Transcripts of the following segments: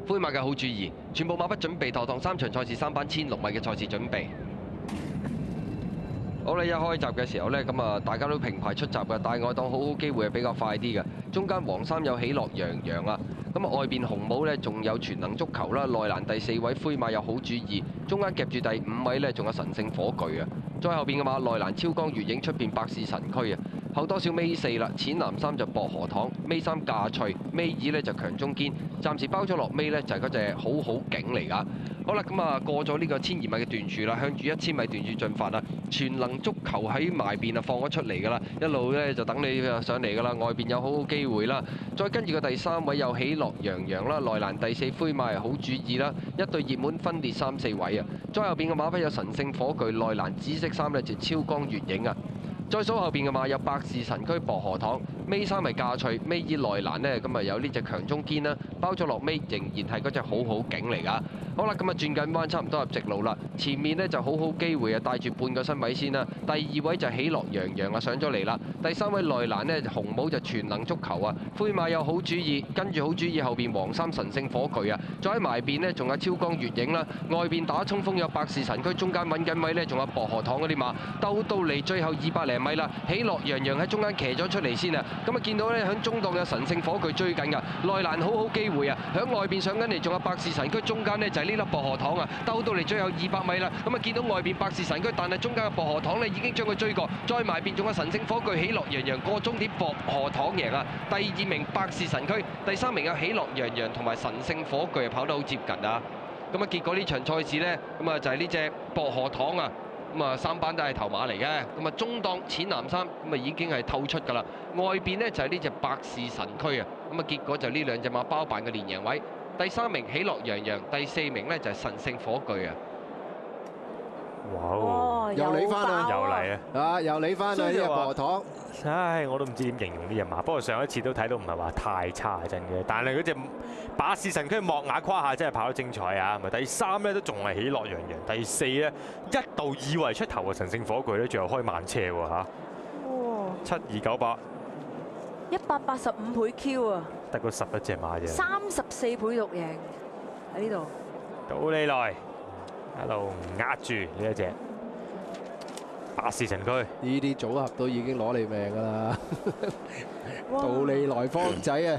灰馬嘅好主意，全部馬匹準備妥當，3場賽事3班16米嘅賽事準備。好啦，一開閘嘅時候呢，咁啊大家都平排出閘嘅，大外檔好機會係比較快啲嘅。中間黃衫有喜樂洋洋啊，咁啊外邊紅帽呢仲有全能足球啦，內欄第4位灰馬有好主意，中間夾住第5位呢仲有神聖火炬啊。再後邊嘅馬內欄超光月影，出邊百事神驅啊。後多少尾4啦，淺藍衫就薄荷糖，尾3架脆，尾2呢就強中堅，暫時包咗落尾呢就係嗰隻好好景嚟㗎。好啦，咁啊過咗呢個1200米嘅段柱啦，向住1000米段柱進發啦。全能足球喺埋邊啊放咗出嚟㗎啦，一路呢就等你上嚟㗎啦，外邊有好好機會啦。再跟住個第3位有喜樂洋洋啦，內欄第4灰馬係好主意啦，一隊熱門分列3、4位啊。再後邊嘅馬匹有神聖火炬，內欄紫色衫呢就超光月影啊。再數後邊嘅馬有百事神驅薄荷糖，尾3係架脆，尾2內欄呢咁啊有呢隻強中堅啦，包咗落尾仍然係嗰隻好好景嚟㗎。好啦，咁啊轉緊彎差唔多入直路啦，前面呢就好好機會啊，帶住半個身位先啦。第2位就喜樂洋洋啊上咗嚟啦，第3位內欄呢紅帽就全能足球啊，灰馬有好主意，跟住好主意後邊黃衫神聖火炬啊，再喺埋邊呢仲有超光月影啦，外邊打衝鋒有百事神驅，中間揾緊位呢仲有薄荷糖嗰啲馬，鬥到嚟最後200零米啦，喜樂洋洋喺中間騎咗出嚟先啊，咁啊見到呢響中檔有神聖火炬追緊㗎，內欄好好機會啊，響外邊上緊嚟仲有百事神驅，中間呢就係呢粒薄荷糖啊，鬥到嚟最後200米啦，咁啊見到外邊百事神驅，但係中間嘅薄荷糖呢已經將佢追過，再埋邊仲有神聖火炬，喜樂洋洋過終點，薄荷糖贏啊，第2名百事神驅，第3名有喜樂洋洋同埋神聖火炬跑得好接近啊，咁啊結果呢場賽事呢，咁啊就係呢隻薄荷糖啊。咁啊3班都係頭馬嚟嘅，咁啊中檔淺藍衫咁啊已經係透出㗎啦，外邊呢就係呢隻百事神驅啊，咁啊結果就呢兩隻馬包辦嘅連贏位，第3名喜樂洋洋，第4名呢就係神聖火炬啊。 哇！又你翻啊！ 又嚟啊！又你翻啊！呢個薄荷糖。 唉，我都唔知點形容呢隻馬。不過上一次都睇到唔係話太差真嘅，但係嗰隻百事神驅莫雅夸下真係跑得精彩啊！咪第3咧都仲係喜樂洋洋，第4咧一度以為出頭嘅神聖火炬咧，最後開慢車喎嚇。哇！7298 185倍 Q 啊！ 得嗰11隻馬啫。 34倍獨贏喺呢度。 到你來。一路壓住呢一隻百事神驅， 呢啲組合都已經攞你命㗎啦！到你來方仔啊！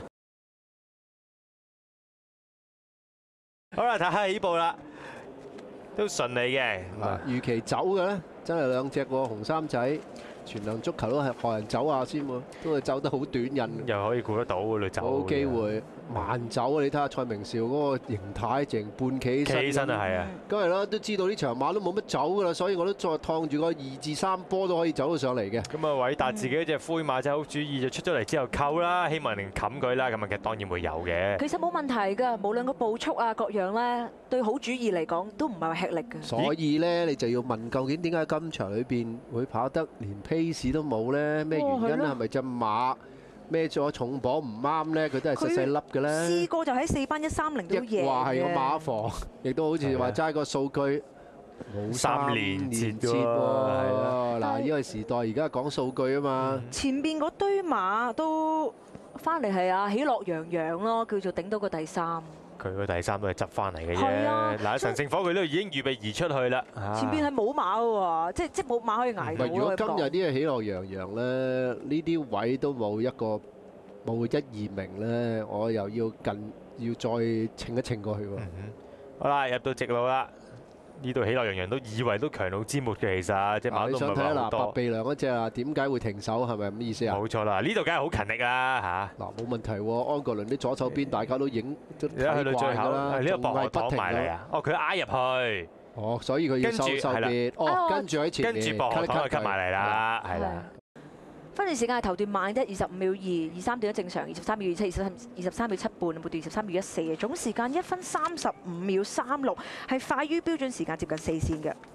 好啦，睇下起步啦，都順利嘅。 預期走嘅咧，真係2隻喎，紅衫仔。全能足球都係學人走下先喎，都係走得好短癮， 又可以估得到喎，你走。 冇機會慢走啊！你睇下蔡明紹嗰個形態，淨半企起身啊，係啊。 咁係咯，都知道呢場馬都冇乜走㗎啦，所以我都再燙住個2至3波都可以走到上嚟嘅。 咁啊，偉達自己嗰隻灰馬仔好主意就出咗嚟之後扣啦，希望能冚佢啦。咁啊，其實當然會有嘅。 其實冇問題㗎，無論個步速啊各樣咧，對好主意嚟講都唔係話吃力嘅。 所以咧，你就要問究竟點解今場裏邊會跑得連 pace 都冇咧？咩原因啊？係咪隻馬孭咗重磅唔啱咧？佢都係細細粒嘅咧。 試過就喺4班130都贏嘅。 話係個馬房，亦都好似話齋個數據冇 3年前喎。 係啊，嗱，呢個時代而家講數據啊嘛。 前邊嗰堆馬都翻嚟係啊，喜樂洋洋咯，叫做頂到個第3。 佢個第3都係執翻嚟嘅啫。嗱，神聖火炬都已經預備移出去啦。 前邊係冇馬嘅喎，即冇馬可以捱到。 如果今日呢個喜樂洋洋咧，呢啲位都冇1、2名咧，我又要再稱一稱過去喎。 好啦，入到直路啦。呢度喜樂洋洋都以為都強弩之末嘅，其實隻馬都唔係話好多。 白鼻梁嗰隻啊，點解會停手？係咪咁意思啊？ 冇錯啦，呢度梗係好勤力啦嚇。 嗱，冇問題喎，安國倫啲左手邊大家都影都睇去到最後啦， 呢個薄荷糖埋嚟啊！哦，佢挨入去。 哦，所以佢要收別。哦，跟住喺前面， 跟住薄荷糖就吸埋嚟啦，係啦。 分段時間係頭段慢1 25秒2，二三段都正常，23秒27，23秒7半，末段23秒14，總時間1分35秒36，係快於標準時間接近4線嘅。